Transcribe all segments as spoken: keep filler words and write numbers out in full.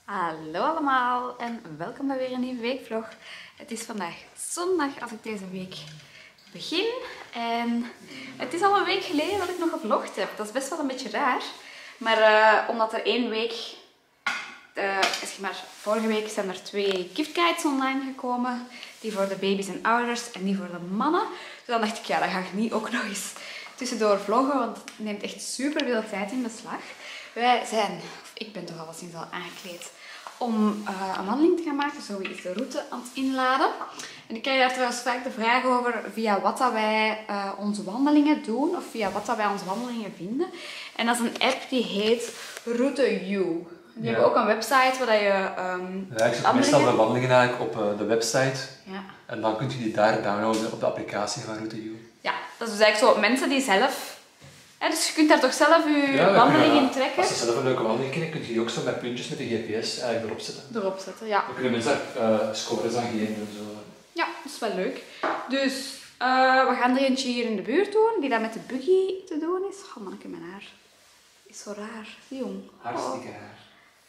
Hallo allemaal en welkom bij weer een nieuwe weekvlog. Het is vandaag zondag als ik deze week begin en het is al een week geleden dat ik nog gevlogd heb. Dat is best wel een beetje raar, maar uh, omdat er één week, uh, zeg maar vorige week zijn er twee giftguides online gekomen. Die voor de baby's en ouders en die voor de mannen. Dus dan dacht ik, ja, dan ga ik niet ook nog eens tussendoor vloggen, want het neemt echt super veel tijd in beslag. Wij zijn, of ik ben toch alleszins al aangekleed om uh, een wandeling te gaan maken. Zo is de route aan het inladen. En ik krijg daar trouwens vaak de vraag over via wat dat wij uh, onze wandelingen doen. Of via wat dat wij onze wandelingen vinden. En dat is een app die heet Route You. Die ja. hebben ook een website waar je um, ja, ik zet meestal de wandelingen eigenlijk op uh, de website. Ja. En dan kun je die daar downloaden op de applicatie van Route You. Ja, dat is dus eigenlijk zo mensen die zelf... Ja, dus je kunt daar toch zelf je ja, wandeling ja, in trekken? Als je zelf een leuke wandeling kent, kun je die ook zo met puntjes met de G P S eigenlijk erop zetten. Erop zetten, ja. Dan kunnen mensen uh, scores aan geven en zo. Ja, dat is wel leuk. Dus uh, we gaan er eentje hier in de buurt doen, die dat met de buggy te doen is. Oh manneke, mijn haar is zo raar. Jong. Hartstikke raar.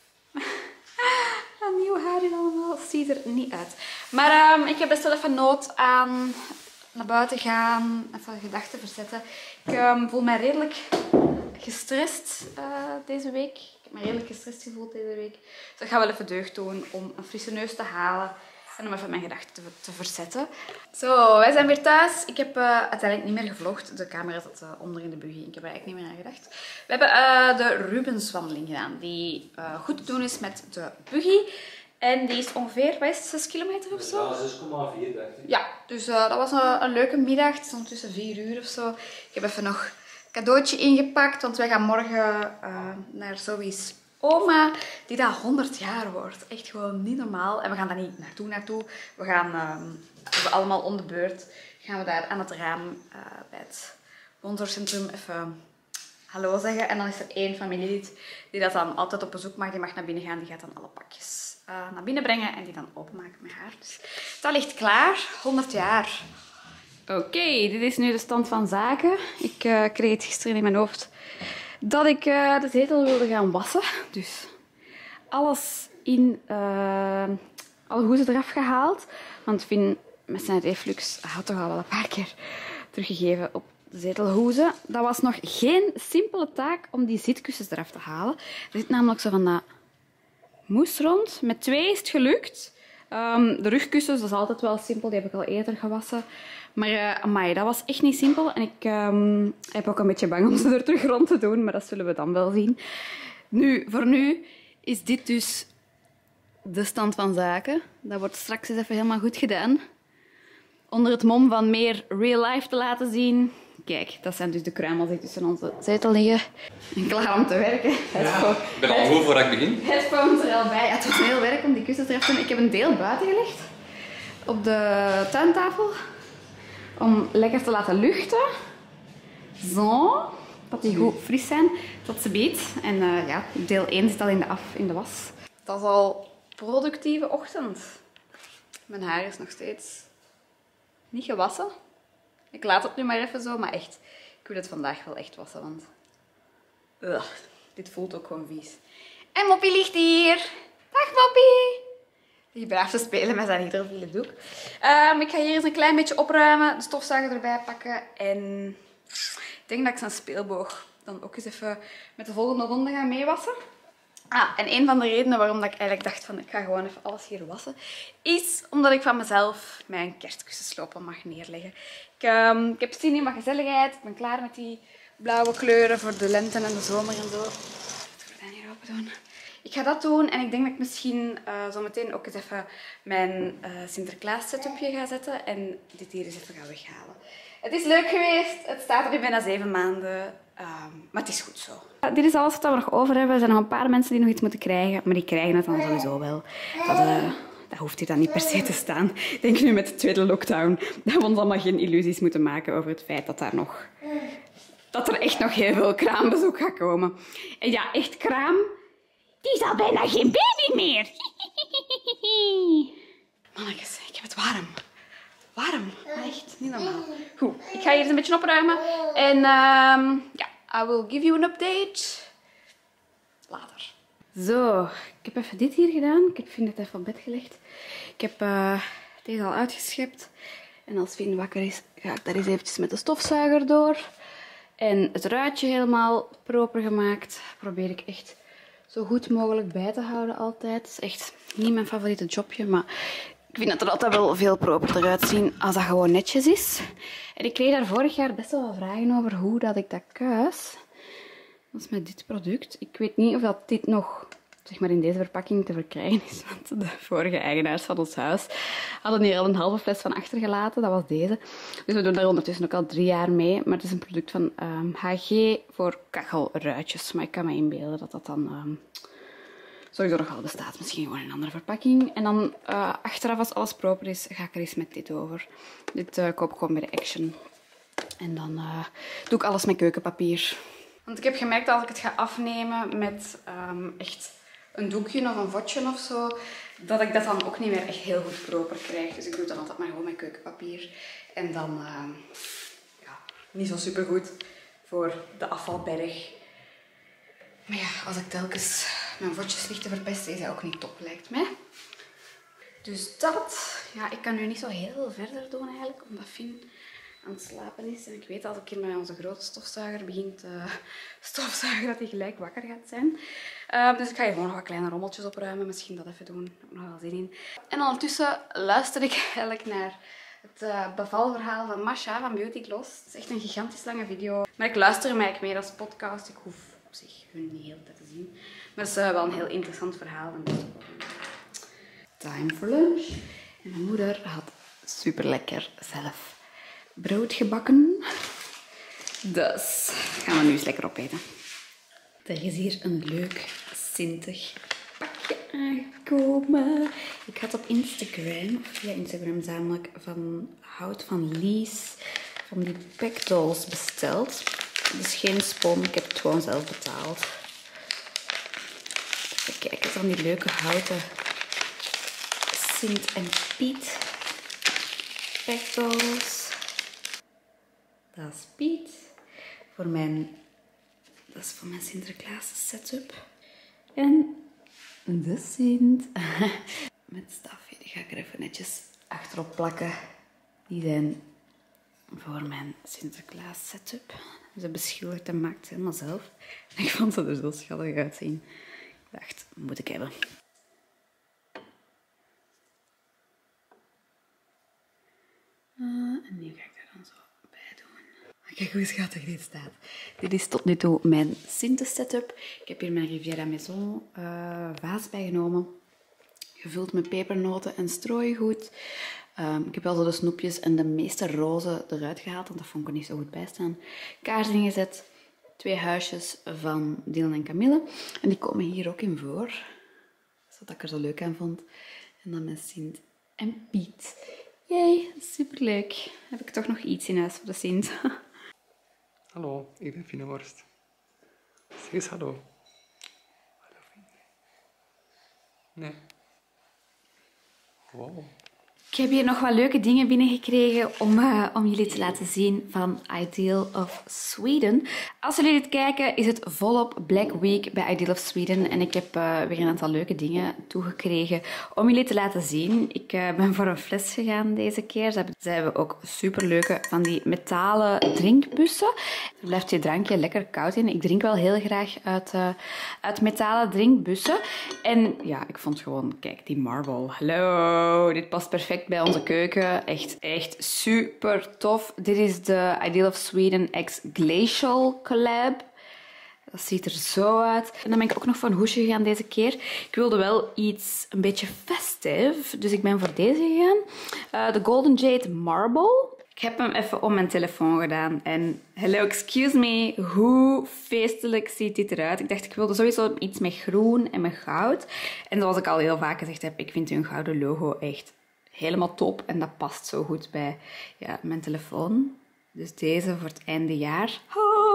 Een nieuw haar in allemaal, ziet er niet uit. Maar um, ik heb best wel even nood aan naar buiten gaan, even gedachten verzetten. Ik um, voel mij redelijk gestrest uh, deze week. Ik heb me redelijk gestrest gevoeld deze week. Dus ik ga wel even deugd doen om een frisse neus te halen en om even mijn gedachten te, te verzetten. Zo, wij zijn weer thuis. Ik heb uh, uiteindelijk niet meer gevlogd. De camera zat uh, onder in de buggy. Ik heb er eigenlijk niet meer aan gedacht. We hebben uh, de Rubenswandeling gedaan, die uh, goed te doen is met de buggy. En die is ongeveer, wat is het, zes kilometer of zo? Ja, zes komma vier dacht ik. Ja, dus uh, dat was een, een leuke middag. Het is ondertussen vier uur of zo. Ik heb even nog een cadeautje ingepakt, want wij gaan morgen uh, naar Zoe's oma, die daar honderd jaar wordt. Echt gewoon niet normaal. En we gaan daar niet naartoe naartoe. We gaan um, we allemaal om de beurt. Gaan we daar aan het raam uh, bij het woonzorgcentrum even hallo zeggen. En dan is er één familielid die dat dan altijd op bezoek mag. Die mag naar binnen gaan. Die gaat dan alle pakjes Uh, naar binnen brengen en die dan openmaken met haar. Dus dat ligt klaar. honderd jaar. Oké, okay, dit is nu de stand van zaken. Ik uh, kreeg het gisteren in mijn hoofd dat ik uh, de zetel wilde gaan wassen. Dus alles in uh, alle hoezen eraf gehaald. Want Finn met zijn reflux had toch al wel een paar keer teruggegeven op de zetelhoezen. Dat was nog geen simpele taak om die zitkussens eraf te halen. Er zit namelijk zo van dat moes rond. Met twee is het gelukt. Um, de rugkussens, dat is altijd wel simpel. Die heb ik al eerder gewassen. Maar uh, amai, dat was echt niet simpel. En ik um, heb ook een beetje bang om ze er terug rond te doen. Maar dat zullen we dan wel zien. Nu, voor nu is dit dus de stand van zaken. Dat wordt straks eens even helemaal goed gedaan. Onder het mom van meer real life te laten zien. Kijk, dat zijn dus de kruimels die tussen onze zetel liggen. En klaar om te werken. Ja, ik ben al goed voor ik begin. Headphones er al bij. Ja, het was heel werk om die kussens eraf te doen. Ik heb een deel buiten gelegd. Op de tuintafel. Om lekker te laten luchten. Zo. Dat die goed fris zijn. Tot ze beet. En uh, ja, deel één zit al in de, af, in de was. Dat is al productieve ochtend. Mijn haar is nog steeds niet gewassen. Ik laat het nu maar even zo, maar echt, ik wil het vandaag wel echt wassen, want ugh, dit voelt ook gewoon vies. En Moppie ligt hier. Dag Moppie! Die braaf te spelen met zijn hydrofiele doek. Um, ik ga hier eens een klein beetje opruimen, de stofzuiger erbij pakken en ik denk dat ik zijn speelboog dan ook eens even met de volgende ronde ga meewassen. Ah, en een van de redenen waarom dat ik eigenlijk dacht van ik ga gewoon even alles hier wassen, is omdat ik van mezelf mijn kerstkussenslopen mag neerleggen. Ik, um, ik heb zin in wat gezelligheid. Ik ben klaar met die blauwe kleuren voor de lente en de zomer en zo. Ik ga het hier open doen. Ik ga dat doen en ik denk dat ik misschien uh, zo meteen ook eens even mijn uh, Sinterklaas setupje ga zetten en dit hier eens even ga weghalen. Het is leuk geweest. Het staat er nu bijna zeven maanden. Um, maar het is goed zo. Uh, dit is alles wat we nog over hebben. Er zijn nog een paar mensen die nog iets moeten krijgen. Maar die krijgen het dan sowieso wel. Dat, uh, dat hoeft hier dan niet per se te staan. Ik denk nu met de tweede lockdown dat we ons allemaal geen illusies moeten maken over het feit dat, daar nog, dat er echt nog heel veel kraambezoek gaat komen. En ja, echt kraam. Die is al bijna geen baby meer. Mannetjes, ik heb het warm. Warm. Echt niet normaal. Goed, ik ga hier eens een beetje opruimen. En um, ja, I will give you an update later. Zo, ik heb even dit hier gedaan. Ik vind het even op bed gelegd. Ik heb uh, deze al uitgeschept. En als Fien wakker is, ga ik daar eens eventjes met de stofzuiger door. En het ruitje helemaal proper gemaakt. Probeer ik echt zo goed mogelijk bij te houden altijd. Het is echt niet mijn favoriete jobje, maar ik vind dat er altijd wel veel properder uitzien als dat gewoon netjes is. En ik kreeg daar vorig jaar best wel wat vragen over hoe dat ik dat kuis. Dat is met dit product. Ik weet niet of dat dit nog, zeg maar, in deze verpakking te verkrijgen is. Want de vorige eigenaars van ons huis hadden hier al een halve fles van achtergelaten. Dat was deze. Dus we doen daar ondertussen ook al drie jaar mee. Maar het is een product van um, H G voor kachelruitjes. Maar ik kan me inbeelden dat dat dan um, sowieso nog wel bestaat. Misschien gewoon in een andere verpakking. En dan uh, achteraf, als alles proper is, ga ik er eens met dit over. Dit uh, koop ik gewoon bij de Action. En dan uh, doe ik alles met keukenpapier. Want ik heb gemerkt dat als ik het ga afnemen met um, echt een doekje of een vodje of zo, dat ik dat dan ook niet meer echt heel goed proper krijg. Dus ik doe het dan altijd maar gewoon met keukenpapier. En dan, uh, ja, niet zo super goed voor de afvalberg. Maar ja, als ik telkens mijn vodjes lig te verpesten, is dat ook niet top, lijkt mij. Dus dat, ja, ik kan nu niet zo heel veel verder doen eigenlijk, omdat Fien aan het slapen is. En ik weet dat als ik hier met onze grote stofzuiger begin te stofzuigen, dat hij gelijk wakker gaat zijn. Uh, dus ik ga hier gewoon nog wat kleine rommeltjes opruimen. Misschien dat even doen. Daar heb ik nog wel zin in. En ondertussen luister ik eigenlijk naar het uh, bevalverhaal van Masha van Beauty Gloss. Het is echt een gigantisch lange video. Maar ik luister hem eigenlijk meer als podcast. Ik hoef op zich hun niet heel tijd te zien. Maar het is uh, wel een heel interessant verhaal. Time for lunch. En mijn moeder had super lekker zelf brood gebakken. Dus gaan we nu eens lekker opeten. Er is hier een leuk Sintig pakje aangekomen. Ik had op Instagram, via Instagram namelijk, van Hout van Lies, van die pectolls besteld. Dus geen spon, ik heb het gewoon zelf betaald. Even kijken, van die leuke houten Sint en Piet pectolls. Dat is Piet. Voor mijn, dat is voor mijn Sinterklaas setup. En de Sint. Met stafje. Die ga ik er even netjes achterop plakken. Die zijn voor mijn Sinterklaas setup. Ze beschilderd en maakt ze helemaal zelf. En ik vond ze er zo schattig uitzien. Ik dacht, moet ik hebben. Uh, en nu ga ik daar dan zo bij doen. Kijk hoe schattig dit staat. Dit is tot nu toe mijn Sinte-setup. Ik heb hier mijn Riviera Maison uh, vaas bijgenomen. Gevuld met pepernoten en strooigoed. Um, ik heb wel zo de snoepjes en de meeste rozen eruit gehaald, want dat vond ik er niet zo goed bij staan. Kaarsen ingezet. Twee huisjes van Dylan en Camille. En die komen hier ook in voor. Dat is wat ik er zo leuk aan vond. En dan met Sint en Piet. Jee, superleuk. Heb ik toch nog iets in huis voor de Sint. Hallo, ik ben Fineworst. Zeg eens hallo. Hallo, Fien. Nee. Wow. Ik heb hier nog wat leuke dingen binnengekregen om, uh, om jullie te laten zien van Ideal of Sweden. Als jullie dit kijken, is het volop Black Week bij Ideal of Sweden. En ik heb uh, weer een aantal leuke dingen toegekregen om jullie te laten zien. Ik uh, ben voor een fles gegaan deze keer. Ze hebben, ze hebben ook superleuke van die metalen drinkbussen. Er blijft je drankje lekker koud in. Ik drink wel heel graag uit, uh, uit metalen drinkbussen. En ja, ik vond gewoon, kijk, die marble. Hallo, dit past perfect bij onze keuken. Echt, echt super tof. Dit is de Ideal of Sweden X Glacial Collab. Dat ziet er zo uit. En dan ben ik ook nog voor een hoesje gegaan deze keer. Ik wilde wel iets een beetje festive. Dus ik ben voor deze gegaan. Uh, de Golden Jade Marble. Ik heb hem even om mijn telefoon gedaan. En hello, excuse me. Hoe feestelijk ziet dit eruit? Ik dacht, ik wilde sowieso iets met groen en met goud. En zoals ik al heel vaak gezegd heb, ik vind hun gouden logo echt helemaal top. En dat past zo goed bij ja, mijn telefoon. Dus deze voor het einde jaar. Oh,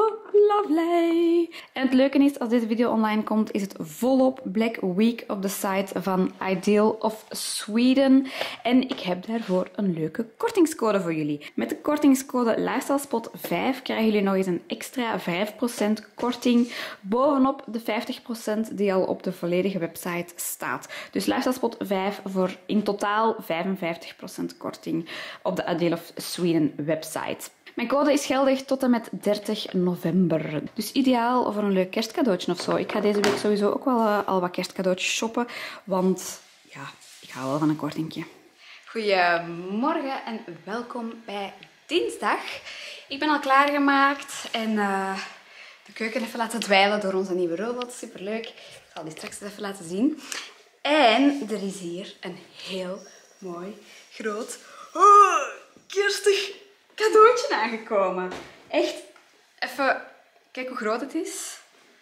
Lovely! En het leuke is, als deze video online komt, is het volop Black Week op de site van Ideal of Sweden. En ik heb daarvoor een leuke kortingscode voor jullie. Met de kortingscode LifestyleSpot vijf krijgen jullie nog eens een extra vijf procent korting bovenop de vijftig procent die al op de volledige website staat. Dus LifestyleSpot vijf voor in totaal vijfenvijftig procent korting op de Ideal of Sweden website. Mijn code is geldig tot en met dertig november. Dus ideaal voor een leuk kerstcadeautje of zo. Ik ga deze week sowieso ook wel uh, al wat kerstcadeautjes shoppen. Want ja, ik hou wel van een kortingje. Goedemorgen en welkom bij dinsdag. Ik ben al klaargemaakt en uh, de keuken even laten dweilen door onze nieuwe robot. Superleuk. Ik zal die straks even laten zien. En er is hier een heel mooi, groot, oh, kerstig cadeautje aangekomen. Echt, even, kijk hoe groot het is.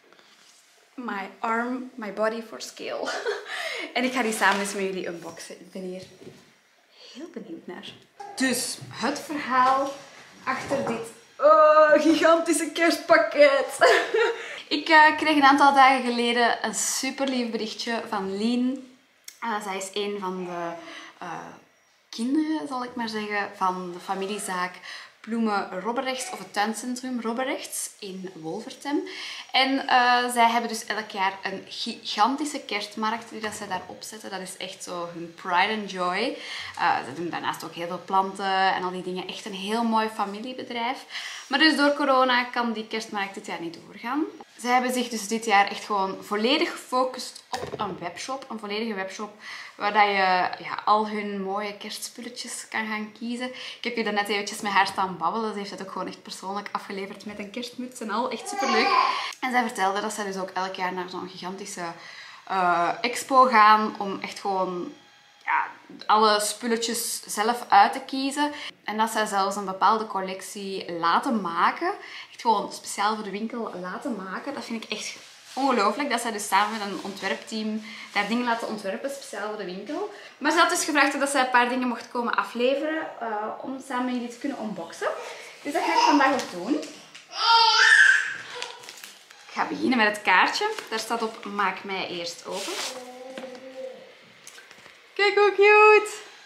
My arm, my body for scale. En ik ga die samen eens met jullie unboxen. Ik ben hier heel benieuwd naar. Dus, het verhaal achter dit oh, gigantische kerstpakket. Ik uh, kreeg een aantal dagen geleden een super lief berichtje van Lien. Uh, zij is een van de uh, kinderen, zal ik maar zeggen, van de familiezaak Bloemen Robberechts, of het tuincentrum Robberechts in Wolvertem. En uh, zij hebben dus elk jaar een gigantische kerstmarkt die dat zij daar opzetten. Dat is echt zo hun pride and joy. Uh, ze doen daarnaast ook heel veel planten en al die dingen. Echt een heel mooi familiebedrijf. Maar dus door corona kan die kerstmarkt dit jaar niet doorgaan. Zij hebben zich dus dit jaar echt gewoon volledig gefocust op een webshop. Een volledige webshop waar dat je ja, al hun mooie kerstspulletjes kan gaan kiezen. Ik heb hier net eventjes met haar staan babbelen. Ze heeft dat ook gewoon echt persoonlijk afgeleverd met een kerstmuts en al. Echt superleuk. En zij vertelde dat zij dus ook elk jaar naar zo'n gigantische uh, expo gaan om echt gewoon ja, alle spulletjes zelf uit te kiezen. En dat zij zelfs een bepaalde collectie laten maken. Echt gewoon speciaal voor de winkel laten maken. Dat vind ik echt ongelooflijk. Dat zij dus samen met een ontwerpteam daar dingen laten ontwerpen, speciaal voor de winkel. Maar ze had dus gevraagd dat zij een paar dingen mocht komen afleveren uh, om samen met jullie te kunnen unboxen. Dus dat ga ik vandaag ook doen. Ik ga beginnen met het kaartje. Daar staat op: maak mij eerst open. Kijk hoe cute!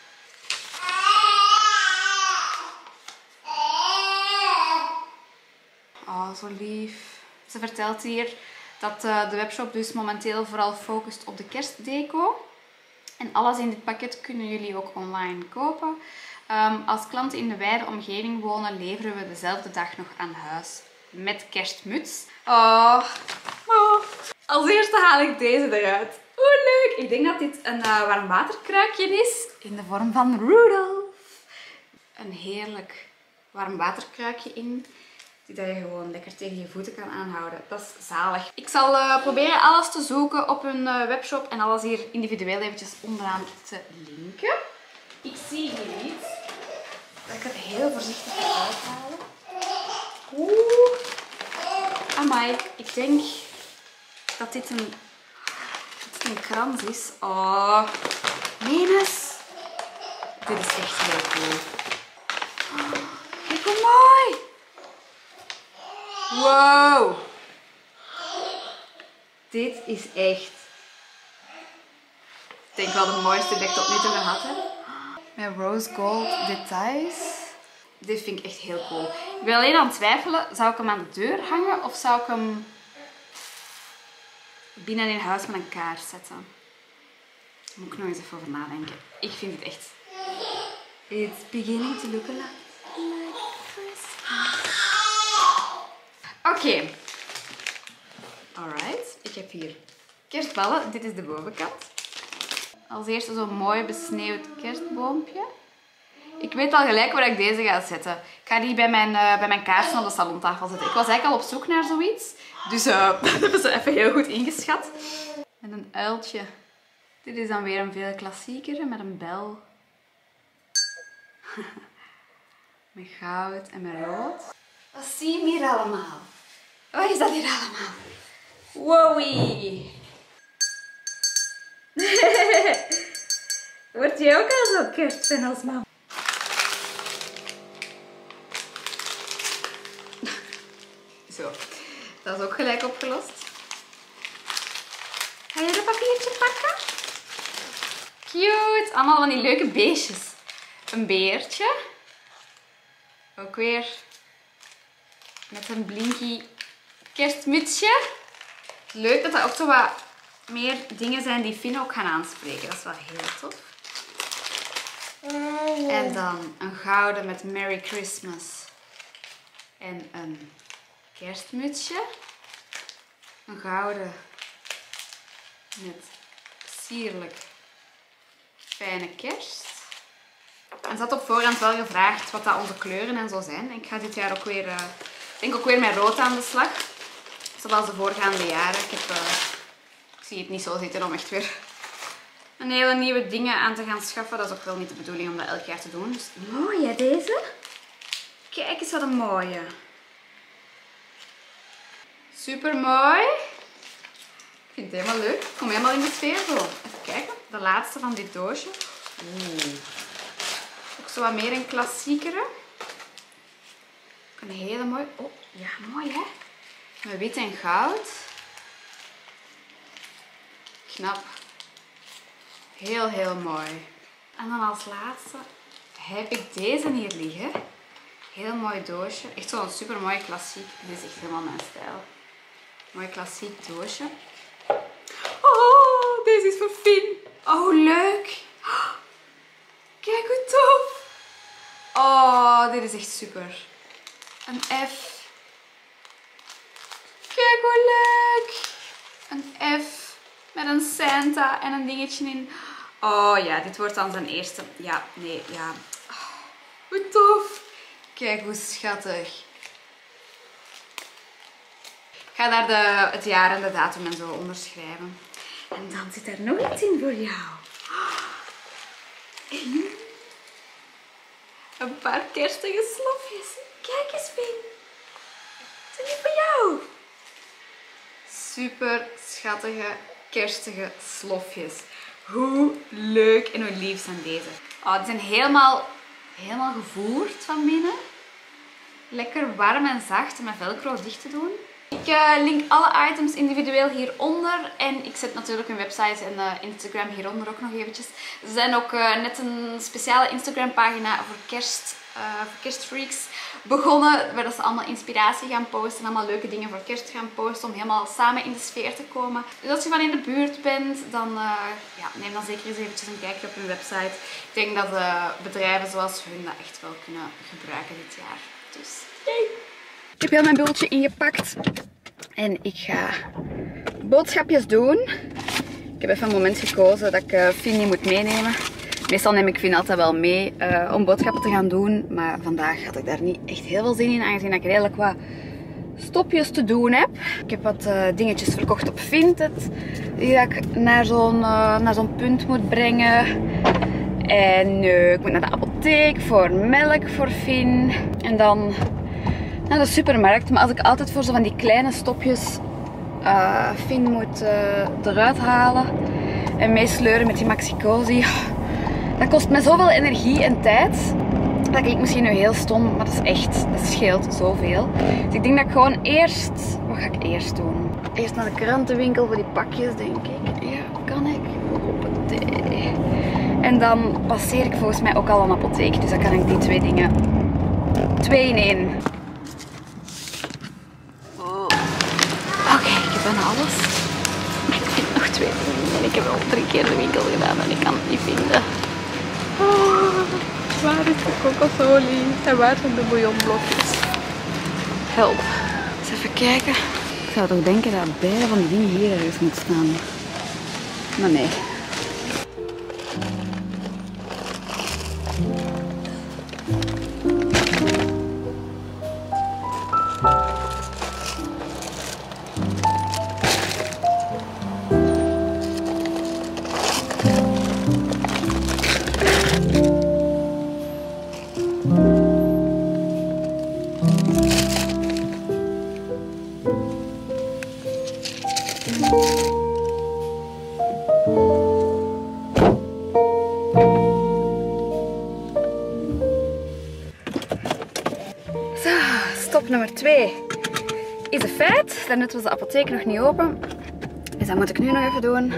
Oh, zo lief. Ze vertelt hier dat uh, de webshop dus momenteel vooral focust op de kerstdeco. En alles in dit pakket kunnen jullie ook online kopen. Um, als klanten in de wijde omgeving wonen, leveren we dezelfde dag nog aan huis. Met kerstmuts. Oh. Oh. Als eerste haal ik deze eruit. Hoe leuk! Ik denk dat dit een uh, warmwaterkruikje is. In de vorm van Rudolf. Een heerlijk warmwaterkruikje in. Die dat je gewoon lekker tegen je voeten kan aanhouden. Dat is zalig. Ik zal uh, proberen alles te zoeken op hun uh, webshop. En alles hier individueel eventjes onderaan te linken. Ik zie hier iets. Dat ik het heel voorzichtig ga uithalen. Oeh. Amai. Ik denk dat dit een... een krans is. Oh, neem eens. Dit is echt heel cool. Oh, kijk hoe mooi. Wow. Dit is echt, ik denk wel de mooiste die ik tot nu toe gehad heb. Met rose gold details. Dit vind ik echt heel cool. Ik ben alleen aan het twijfelen. Zou ik hem aan de deur hangen of zou ik hem binnen in huis met een kaars zetten? Daar moet ik nog eens even over nadenken. Ik vind het echt... It's beginning to look a lot like Christmas. Oké. Okay. Alright. Ik heb hier kerstballen. Dit is de bovenkant. Als eerste zo'n mooi besneeuwd kerstboompje. Ik weet al gelijk waar ik deze ga zetten. Ik ga die bij mijn, uh, bij mijn kaarsen op de salontafel zetten. Ik was eigenlijk al op zoek naar zoiets. Dus uh, dat hebben ze even heel goed ingeschat. En een uiltje. Dit is dan weer een veel klassieker met een bel. Met goud en met rood. Wat zie je hier allemaal? Wat is dat hier allemaal? Wowie! Word je ook al zo kerstfan als mam? Zo. Dat is ook gelijk opgelost. Ga je dat papiertje pakken? Cute. Allemaal van die leuke beestjes. Een beertje. Ook weer met een blinky kerstmutsje. Leuk dat er ook zo wat meer dingen zijn die Finn ook gaan aanspreken. Dat is wel heel tof. En dan een gouden met Merry Christmas. En een kerstmutsje. Een gouden met sierlijk fijne kerst. En ze had op voorhand wel gevraagd wat dat onze kleuren en zo zijn. En ik ga dit jaar ook weer, uh, denk ook weer met rood aan de slag. Zoals de voorgaande jaren. Ik, heb, uh, ik zie het niet zo zitten om echt weer een hele nieuwe dingen aan te gaan schaffen. Dat is ook wel niet de bedoeling om dat elk jaar te doen. Dus mooi hè, deze? Kijk eens wat een mooie. Super mooi. Ik vind het helemaal leuk. Ik kom helemaal in de sfeer zo. Even kijken. De laatste van dit doosje. Oeh. Ook zo wat meer een klassiekere. Ook een hele mooie. Oh, ja, mooi hè. Met wit en goud. Knap. Heel, heel mooi. En dan als laatste heb ik deze hier liggen. Heel mooi doosje. Echt zo'n super mooi klassiek. Dit is echt helemaal mijn stijl. Mooi klassiek doosje. Oh, deze is voor Finn. Oh, leuk. Kijk hoe tof. Oh, dit is echt super. Een F. Kijk hoe leuk. Een F met een Santa en een dingetje in. Oh ja, dit wordt dan zijn eerste. Ja, nee, ja. Oh, hoe tof. Kijk hoe schattig. Ik ga daar de, het jaar en de datum en zo onderschrijven. En dan zit er nog iets in voor jou. Een paar kerstige slofjes. Kijk eens, Finn. Zijn die voor jou? Super schattige, kerstige slofjes. Hoe leuk en hoe lief zijn deze. Oh, die zijn helemaal, helemaal gevoerd van binnen. Lekker warm en zacht om met velcro dicht te doen. Ik uh, link alle items individueel hieronder. En ik zet natuurlijk hun website en uh, Instagram hieronder ook nog eventjes. Ze zijn ook uh, net een speciale Instagram pagina voor kerst, uh, voor kerstfreaks begonnen. Waar ze allemaal inspiratie gaan posten. Allemaal leuke dingen voor kerst gaan posten. Om helemaal samen in de sfeer te komen. Dus als je van in de buurt bent, dan uh, ja, neem dan zeker eens eventjes een kijkje op hun website. Ik denk dat uh, bedrijven zoals hun dat echt wel kunnen gebruiken dit jaar. Dus yay! Ik heb heel mijn bubbeltje ingepakt en ik ga boodschapjes doen. Ik heb even een moment gekozen dat ik uh, Finn niet moet meenemen. Meestal neem ik Finn altijd wel mee uh, om boodschappen te gaan doen, maar vandaag had ik daar niet echt heel veel zin in, aangezien ik redelijk wat stopjes te doen heb. Ik heb wat uh, dingetjes verkocht op Vinted, die dat ik naar zo'n uh, naar zo'n punt moet brengen. En uh, ik moet naar de apotheek voor melk voor Finn. En dan naar de supermarkt, maar als ik altijd voor zo van die kleine stopjes uh, Finn moet uh, eruit halen en meesleuren met die Maxi-Cosi, dat kost me zoveel energie en tijd. Dat klinkt misschien nu heel stom, maar dat is echt, dat scheelt zoveel. Dus ik denk dat ik gewoon eerst, wat ga ik eerst doen? Eerst naar de krantenwinkel voor die pakjes, denk ik. Ja, kan ik? Hoppatee. En dan passeer ik volgens mij ook al een apotheek, dus dan kan ik die twee dingen twee in één. Oké, ik heb bijna alles. Maar ik vind nog twee dingen. En ik heb al drie keer de winkel gedaan en ik kan het niet vinden. Oh, waar is de kokosolie? En waar zijn de bouillonblokjes? Help. Eens even kijken. Ik zou toch denken dat beide van die dingen hier ergens moeten staan. Maar nee. Stop nummer twee is een feit. Daarnet was de apotheek nog niet open. Dus dat moet ik nu nog even doen.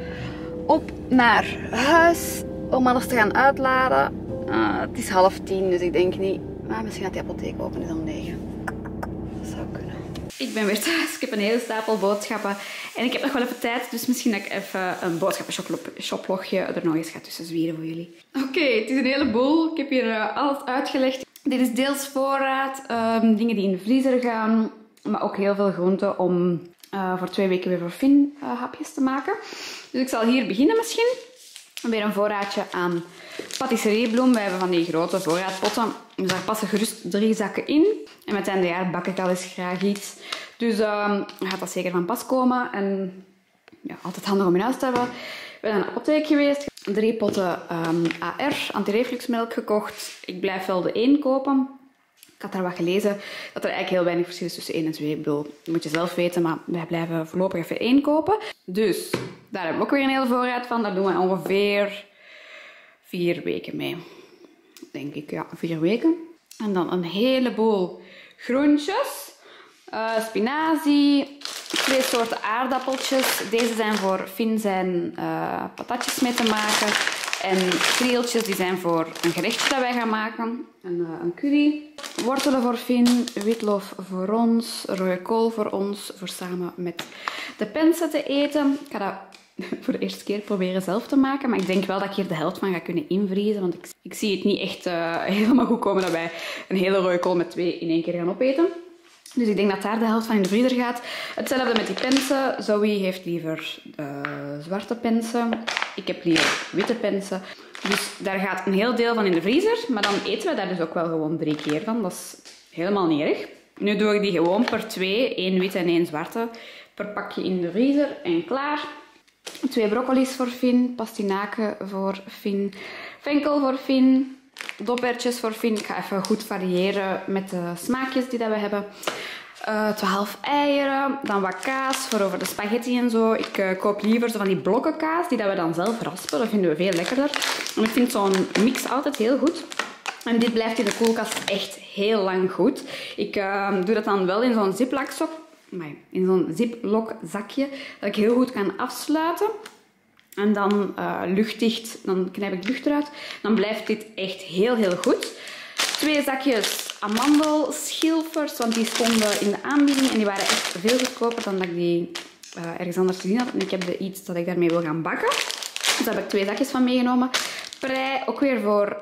Op naar huis om alles te gaan uitladen. Uh, het is half tien, dus ik denk niet. Maar misschien dat die apotheek open is om negen. Dat zou kunnen. Ik ben weer thuis. Ik heb een hele stapel boodschappen. En ik heb nog wel even tijd, dus misschien dat ik even een boodschappen-shoplogje er nog eens ga tussen zwieren voor jullie. Oké, okay, het is een heleboel. Ik heb hier uh, alles uitgelegd. Dit is deels voorraad, um, dingen die in de vriezer gaan, maar ook heel veel groenten om uh, voor twee weken weer voor Finn uh, hapjes te maken. Dus ik zal hier beginnen misschien. Weer een voorraadje aan patisseriebloem. We hebben van die grote voorraadpotten. Dus daar passen gerust drie zakken in. En met het einde jaar bak ik al eens graag iets. Dus uh, gaat dat zeker van pas komen. En ja, altijd handig om in huis te hebben. We zijn naar de apotheek geweest. Drie potten um, A R, antirefluxmelk gekocht. Ik blijf wel de één kopen. Ik had daar wat gelezen dat er eigenlijk heel weinig verschil is tussen één en twee. Ik bedoel, dat moet je zelf weten, maar wij blijven voorlopig even één kopen. Dus daar hebben we ook weer een hele voorraad van. Daar doen we ongeveer vier weken mee. Denk ik, ja, vier weken. En dan een heleboel groentjes. Uh, spinazie. Twee soorten aardappeltjes. Deze zijn voor Finn zijn uh, patatjes mee te maken. En krieltjes die zijn voor een gerechtje dat wij gaan maken. Een, uh, een curry. Wortelen voor Finn. Witlof voor ons. Rode kool voor ons. Voor samen met de pensen te eten. Ik ga dat voor de eerste keer proberen zelf te maken. Maar ik denk wel dat ik hier de helft van ga kunnen invriezen. Want ik, ik zie het niet echt uh, helemaal goed komen dat wij een hele rode kool met twee in één keer gaan opeten. Dus ik denk dat daar de helft van in de vriezer gaat. Hetzelfde met die pensen. Zoe heeft liever uh, zwarte pensen. Ik heb liever witte pensen. Dus daar gaat een heel deel van in de vriezer. Maar dan eten we daar dus ook wel gewoon drie keer van. Dat is helemaal niet erg. Nu doe ik die gewoon per twee. één witte en één zwarte. Per pakje in de vriezer. En klaar. Twee broccoli's voor Finn. Pastinaken voor Finn. Venkel voor Finn. Dopertjes voor Finn. Ik ga even goed variëren met de smaakjes die dat we hebben. Uh, twaalf eieren. Dan wat kaas voor over de spaghetti en zo. Ik uh, koop liever zo van die blokken kaas die dat we dan zelf raspen. Dat vinden we veel lekkerder. En ik vind zo'n mix altijd heel goed. En dit blijft in de koelkast echt heel lang goed. Ik uh, doe dat dan wel in zo'n ziplock zak. In zo'n ziplock zakje. Dat ik heel goed kan afsluiten. En dan uh, luchtdicht, dan knijp ik lucht eruit. Dan blijft dit echt heel, heel goed. Twee zakjes amandelschilfers, want die stonden in de aanbieding. En die waren echt veel goedkoper dan dat ik die uh, ergens anders gezien had. En ik heb de iets dat ik daarmee wil gaan bakken. Dus daar heb ik twee zakjes van meegenomen. Prei, ook weer voor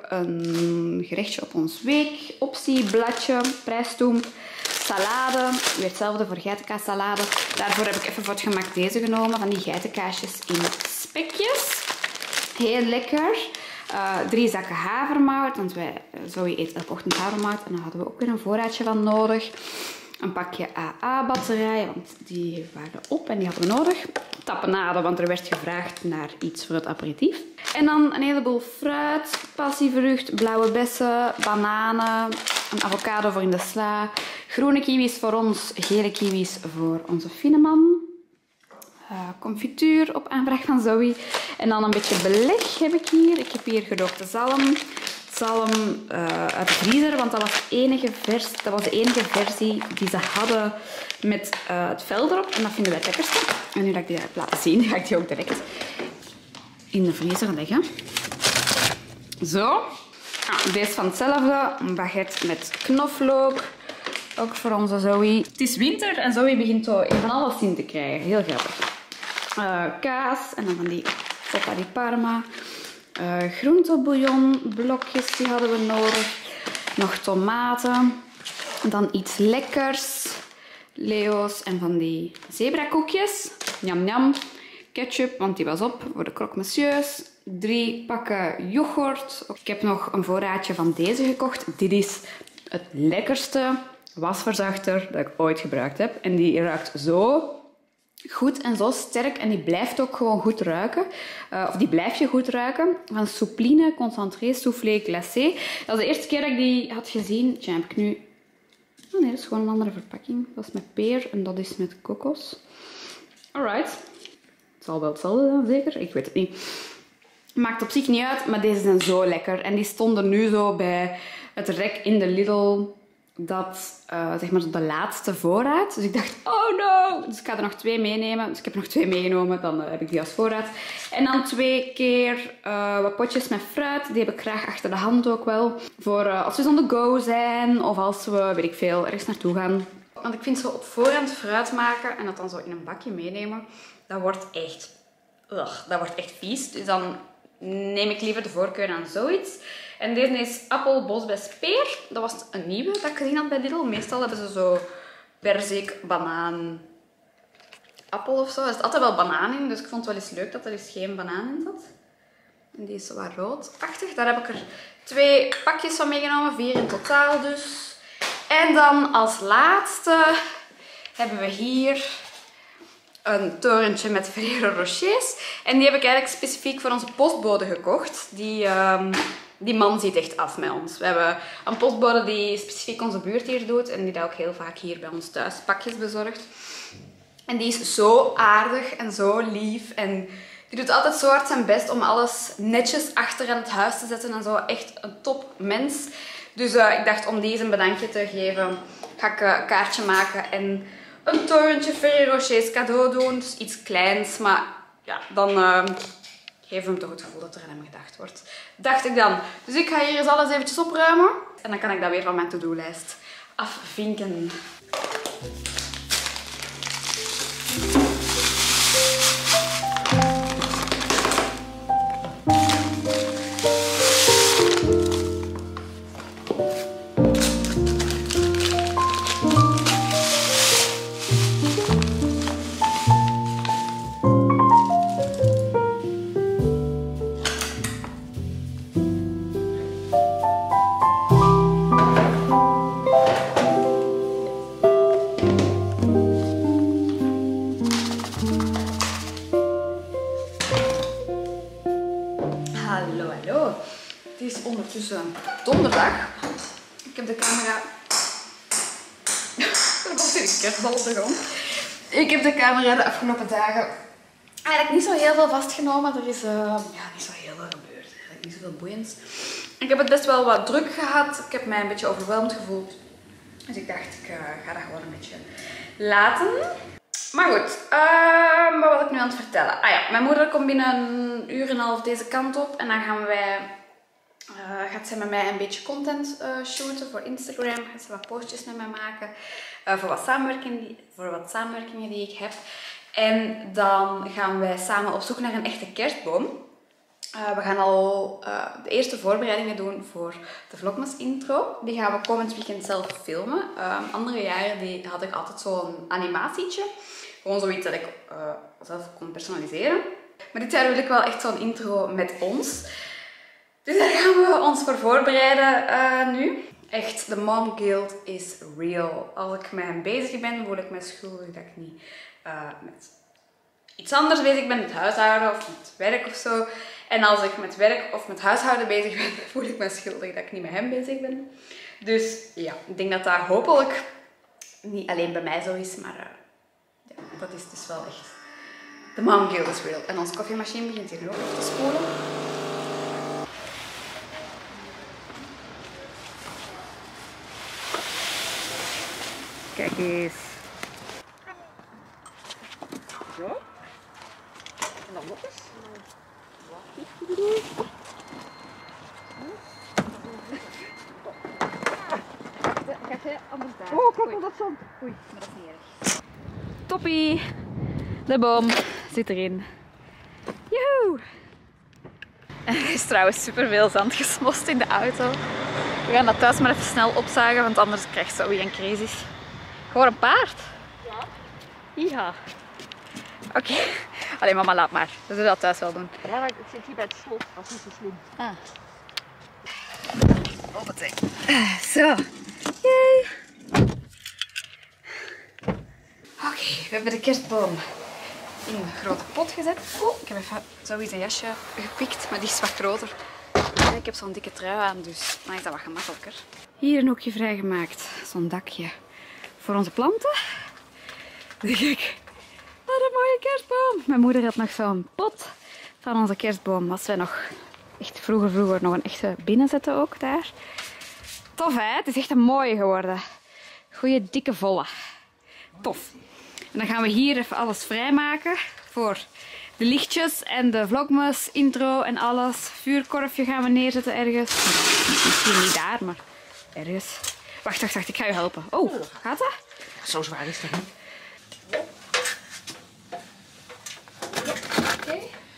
een gerechtje op ons week. Optie, bladje, preistoem. Salade, weer hetzelfde voor geitenkaassalade. Daarvoor heb ik even voor het gemak deze genomen, van die geitenkaasjes in spekjes. Heel lekker. Uh, drie zakken havermout, want wij, Zoe eet elke ochtend havermout. En daar hadden we ook weer een voorraadje van nodig. Een pakje A A-batterijen, want die waren op en die hadden we nodig. Tapenade, want er werd gevraagd naar iets voor het aperitief. En dan een heleboel fruit, passievrucht, blauwe bessen, bananen, een avocado voor in de sla, groene kiwis voor ons, gele kiwis voor onze Finneman. Uh, confituur op aanvraag van Zoe. En dan een beetje beleg heb ik hier. Ik heb hier gedoogde zalm. Zalm uh, uit de vriezer, want dat was, enige vers, dat was de enige versie die ze hadden met uh, het vel erop. En dat vinden wij het lekkerste. En nu dat ik die heb laten zien, ga ik die ook direct in de vriezer leggen. Zo. Ah, deze van hetzelfde. Een baguette met knoflook. Ook voor onze Zoe. Het is winter en Zoe begint zo van alles in te krijgen. Heel grappig. Uh, kaas en dan van die feta di parma. Uh, groentebouillon, blokjes, die hadden we nodig. Nog tomaten. Dan iets lekkers. Leo's en van die zebrakoekjes. Njam njam. Ketchup, want die was op voor de croque monsieurs. Drie pakken yoghurt. Ik heb nog een voorraadje van deze gekocht. Dit is het lekkerste wasverzachter dat ik ooit gebruikt heb. En die ruikt zo goed en zo sterk. En die blijft ook gewoon goed ruiken. Uh, of die blijf je goed ruiken. Van Soupline Concentré Soufflé Glacé. Dat is de eerste keer dat ik die had gezien. Tja, heb ik nu... Oh nee, dat is gewoon een andere verpakking. Dat is met peer en dat is met kokos. Alright. Het zal wel hetzelfde zijn, zeker? Ik weet het niet. Maakt op zich niet uit, maar deze zijn zo lekker. En die stonden nu zo bij het rek in de Lidl dat uh, zeg maar de laatste voorraad. Dus ik dacht, oh no! Dus ik ga er nog twee meenemen. Dus ik heb er nog twee meegenomen. Dan uh, heb ik die als voorraad. En dan twee keer uh, wat potjes met fruit. Die heb ik graag achter de hand ook wel. Voor uh, als we on the go zijn. Of als we, weet ik veel, ergens naartoe gaan. Want ik vind zo op voorhand fruit maken. En dat dan zo in een bakje meenemen. Dat wordt echt... Ugh, dat wordt echt vies. Dus dan neem ik liever de voorkeur aan zoiets. En deze is appel, bosbes, peer. Dat was een nieuwe dat ik gezien had bij Lidl. Meestal hebben ze zo perzik, banaan, appel of zo. Er zit altijd wel banaan in, dus ik vond het wel eens leuk dat er eens geen banaan in zat. En die is zo wat roodachtig. Daar heb ik er twee pakjes van meegenomen, vier in totaal dus. En dan als laatste hebben we hier een torentje met Ferrero Rochers. En die heb ik eigenlijk specifiek voor onze postbode gekocht. Die... Um, Die man ziet echt af met ons. We hebben een postbode die specifiek onze buurt hier doet. En die dat ook heel vaak hier bij ons thuis pakjes bezorgt. En die is zo aardig en zo lief. En die doet altijd zo hard zijn best om alles netjes achter in het huis te zetten. En zo echt een top mens. Dus uh, ik dacht om deze een bedankje te geven, ga ik uh, een kaartje maken. En een torentje Ferrero Rochers cadeau doen. Dus iets kleins. Maar ja, dan... Uh, geef hem toch het gevoel dat er aan hem gedacht wordt. Dacht ik dan. Dus ik ga hier eens alles eventjes opruimen. En dan kan ik dat weer van mijn to-do-lijst afvinken. Hallo, hallo. Het is ondertussen donderdag. Ik heb de camera... Er komt hier een kerstbal op de grond. Ik heb de camera de afgelopen dagen eigenlijk niet zo heel veel vastgenomen. Er is uh, ja, niet zo heel veel gebeurd. Eigenlijk niet zoveel boeiends. Ik heb het best wel wat druk gehad. Ik heb mij een beetje overweldigd gevoeld. Dus ik dacht, ik uh, ga dat gewoon een beetje laten. Maar goed, uh, wat was ik nu aan het vertellen? Ah ja, mijn moeder komt binnen een uur en een half deze kant op. En dan gaan wij, uh, gaat zij met mij een beetje content uh, shooten voor Instagram. Gaat ze wat postjes met mij maken. Uh, voor, wat samenwerking, voor wat samenwerkingen die ik heb. En dan gaan wij samen op zoek naar een echte kerstboom. Uh, we gaan al uh, de eerste voorbereidingen doen voor de Vlogmas intro. Die gaan we komend weekend zelf filmen. Uh, andere jaren die had ik altijd zo'n animatietje. Gewoon zoiets dat ik uh, zelf kon personaliseren. Maar dit jaar wil ik wel echt zo'n intro met ons. Dus daar gaan we ons voor voorbereiden uh, nu. Echt, de mom guilt is real. Als ik met hem bezig ben, voel ik me schuldig dat ik niet uh, met iets anders bezig ben, met huishouden of met werk of zo. En als ik met werk of met huishouden bezig ben, voel ik me schuldig dat ik niet met hem bezig ben. Dus ja, ik denk dat dat hopelijk niet alleen bij mij zo is, maar uh, ja, dat is dus wel echt... De mom guilt is real. En onze koffiemachine begint hier nog te spoelen. Kijk eens. Zo. En dan nog eens. Oh, kijk dat zand. Oei, maar dat is niet erg. Toppie. De boom zit erin. Joehoe. Er is trouwens superveel zand gesmost in de auto. We gaan dat thuis maar even snel opzagen, want anders krijgt Zoe een crisis. Gewoon een paard? Ja. Ja. Oké. Okay. Allee, mama, laat maar. We zullen dat thuis wel doen. Ja, maar ik zit hier bij het slot. Dat is niet zo slim. Ah. Oh, wat zeg. Zo. Yay. Oké, okay, we hebben de kerstboom in een grote pot gezet. Oh, ik heb even zoiets een jasje gepikt, maar die is wat groter. Ik heb zo'n dikke trui aan, dus dan is dat wat gemakkelijker. Hier een hoekje vrijgemaakt. Zo'n dakje voor onze planten. Kijk, wat een mooie kerstboom. Mijn moeder had nog zo'n pot van onze kerstboom. Als wij nog echt vroeger, vroeger nog een echte binnen zetten ook daar. Tof hè, het is echt een mooie geworden. Goeie dikke volle. Tof. En dan gaan we hier even alles vrijmaken voor de lichtjes en de vlogmas intro en alles. Vuurkorfje gaan we neerzetten ergens. Misschien niet daar, maar ergens. Wacht, wacht, wacht, ik ga je helpen. Oh, gaat dat? Zo zwaar is dat niet. Oké.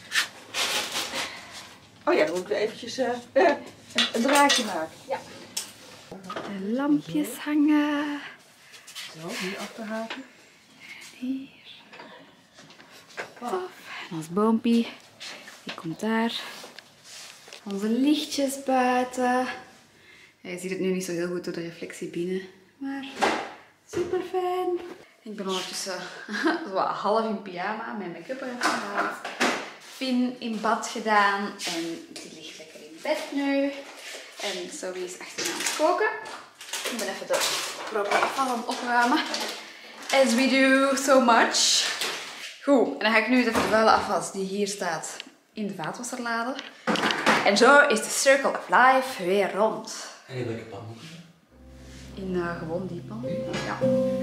Oh ja, dan moet ik eventjes uh, uh, een draadje maken. Ja. De lampjes hangen. Zo, hier achterhaken. Hier. Tof. En ons boompie, die komt daar. Onze lichtjes buiten. Ja, je ziet het nu niet zo heel goed door de reflectie binnen, maar super fijn. Ik ben ondertussen zo half in pyjama, mijn make-up eraf gehaald. Finn in bad gedaan en die ligt lekker in bed nu. En Zoe is achterna aan het koken. Ik ben even de proper afval aan het opruimen. As we do so much. Goed, en dan ga ik nu de vuile afwas die hier staat in de vaatwasser laden. En zo is de Circle of Life weer rond. En in welke pan moet je? In uh, gewoon die pan. Ja.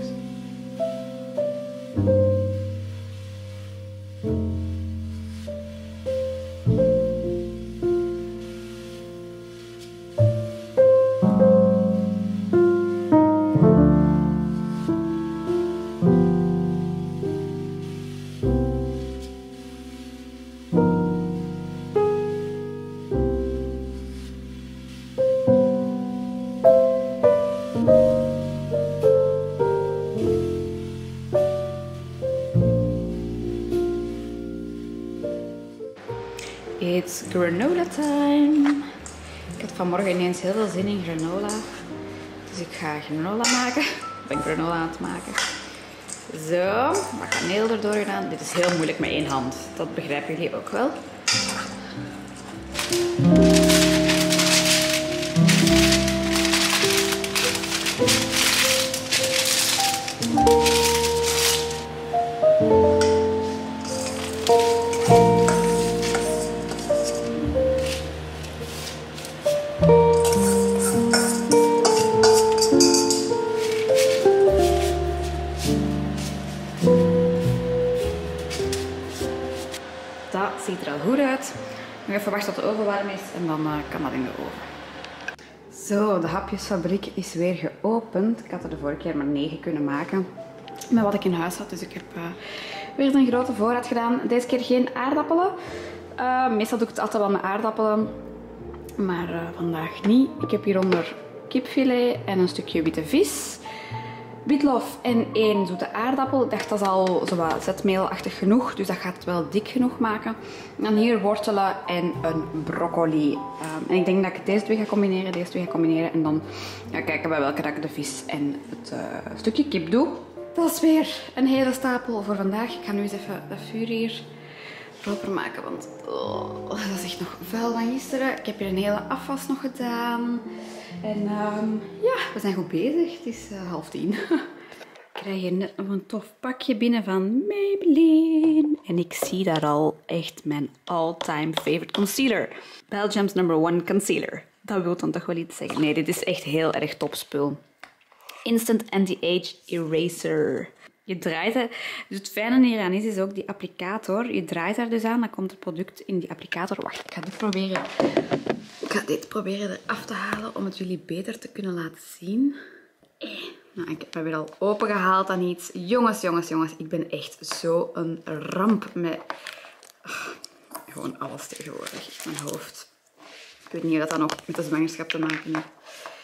It's granola time. Ik had vanmorgen ineens heel veel zin in granola. Dus ik ga granola maken. Ik ben granola aan het maken. Zo, wat kaneel erdoor gedaan. Dit is heel moeilijk met één hand. Dat begrijpen jullie ook wel. Dat ziet er al goed uit. Nog even wachten tot de oven warm is en dan uh, kan dat in de oven. Zo, de hapjesfabriek is weer geopend. Ik had er de vorige keer maar negen kunnen maken met wat ik in huis had. Dus ik heb uh, weer een grote voorraad gedaan. Deze keer geen aardappelen. Uh, meestal doe ik het altijd wel met aardappelen. Maar uh, vandaag niet. Ik heb hieronder kipfilet en een stukje witte vis. Witlof en één zoete aardappel. Ik dacht dat is al zo wat zetmeelachtig genoeg, dus dat gaat het wel dik genoeg maken. En dan hier wortelen en een broccoli. Um, en ik denk dat ik deze twee ga combineren, deze twee ga combineren. En dan ga kijken bij welke dat ik de vis en het uh, stukje kip doe. Dat is weer een hele stapel voor vandaag. Ik ga nu eens even dat vuur hier proper maken, want oh, dat is echt nog vuil van gisteren. Ik heb hier een hele afwas nog gedaan. En um, ja, we zijn goed bezig. Het is uh, half tien. Ik krijg hier net nog een tof pakje binnen van Maybelline. En ik zie daar al echt mijn all-time favorite concealer. Belgium's number one concealer. Dat wil dan toch wel iets zeggen. Nee, dit is echt heel erg top spul. Instant Anti-Age Eraser. Je draait het. Dus het fijne hieraan is, is ook die applicator. Je draait daar dus aan, dan komt het product in die applicator. Wacht, ik ga dit proberen. Ik ga dit proberen eraf te halen om het jullie beter te kunnen laten zien. Eh, nou, ik heb het weer al opengehaald aan iets. Jongens, jongens, jongens. Ik ben echt zo een ramp met oh, gewoon alles tegenwoordig in mijn hoofd. Ik weet niet of dat dan ook met de zwangerschap te maken heeft.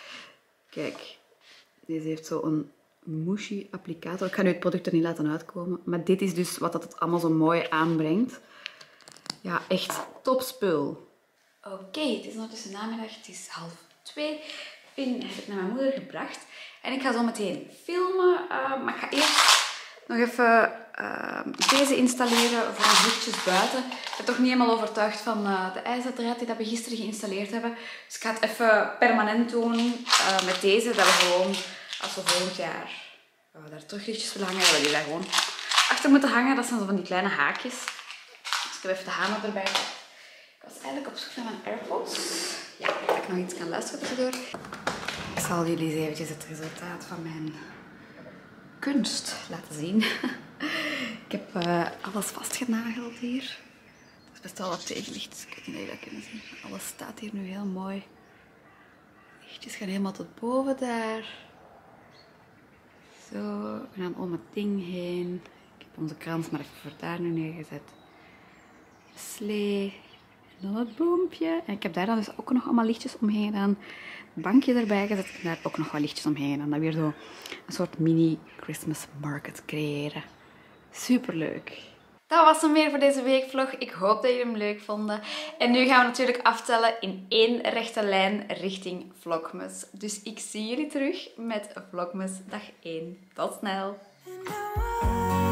Kijk, deze heeft zo een mushy applicator. Ik ga nu het product er niet laten uitkomen. Maar dit is dus wat het allemaal zo mooi aanbrengt. Ja, echt topspul. Oké, okay, het is ondertussen namiddag. Het is half twee. Finn heb ik naar mijn moeder gebracht. En ik ga zo meteen filmen. Uh, maar ik ga eerst nog even uh, deze installeren voor de lichtjes buiten. Ik ben toch niet helemaal overtuigd van uh, de ijzerdraad die dat we gisteren geïnstalleerd hebben. Dus ik ga het even permanent doen uh, met deze. Dat we gewoon, als we volgend jaar uh, daar terug lichtjes willen hangen, dat we die daar gewoon achter moeten hangen. Dat zijn zo van die kleine haakjes. Dus ik heb even de hamer erbij. Ik was eigenlijk op zoek naar mijn AirPods. Ja, dat ik nog iets kan luisteren tussendoor. Ik zal jullie eens eventjes het resultaat van mijn kunst laten zien. Ik heb uh, alles vastgenageld hier. Dat is best wel wat tegenlicht. Ik weet niet of jullie dat kunnen zien. Alles staat hier nu heel mooi. Lichtjes gaan helemaal tot boven daar. Zo, en dan om het ding heen. Ik heb onze krans maar even voor daar nu neergezet. De slee. En dan het boompje. En ik heb daar dan dus ook nog allemaal lichtjes omheen gedaan. Een bankje erbij gezet en daar ook nog wat lichtjes omheen gedaan. Dan weer zo een soort mini Christmas market creëren. Superleuk. Dat was hem weer voor deze weekvlog. Ik hoop dat jullie hem leuk vonden. En nu gaan we natuurlijk aftellen in één rechte lijn richting Vlogmas. Dus ik zie jullie terug met Vlogmas dag één. Tot snel!